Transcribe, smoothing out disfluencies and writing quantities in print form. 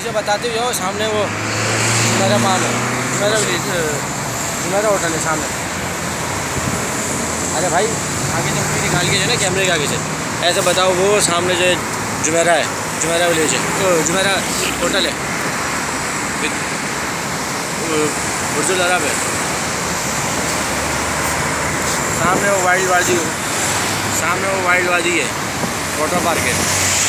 से बताते हुए सामने वो मेरा माल है, मेरा होटल है सामने। अरे भाई आगे से मूवी निकाल के जो है ना कैमरे के आगे से ऐसे बताओ, वो सामने जो जुमेरा है, जुमेरा विलेज है, जुमेरा होटल है, बुर्जुल अरब है, सामने वो वाइल्ड वादी है, वाटर पार्क है।